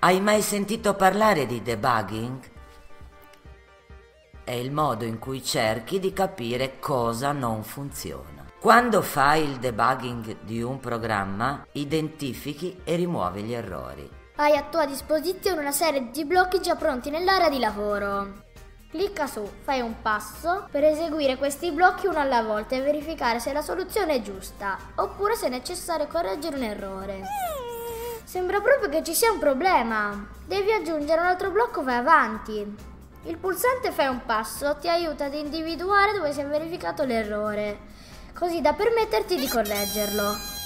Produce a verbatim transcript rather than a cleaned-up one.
Hai mai sentito parlare di debugging? È il modo in cui cerchi di capire cosa non funziona. Quando fai il debugging di un programma, identifichi e rimuovi gli errori. Hai a tua disposizione una serie di blocchi già pronti nell'area di lavoro. Clicca su Fai un passo per eseguire questi blocchi uno alla volta e verificare se la soluzione è giusta, oppure se è necessario correggere un errore. Sembra proprio che ci sia un problema. Devi aggiungere un altro blocco, vai avanti. Il pulsante Fai un passo ti aiuta ad individuare dove si è verificato l'errore, così da permetterti di correggerlo.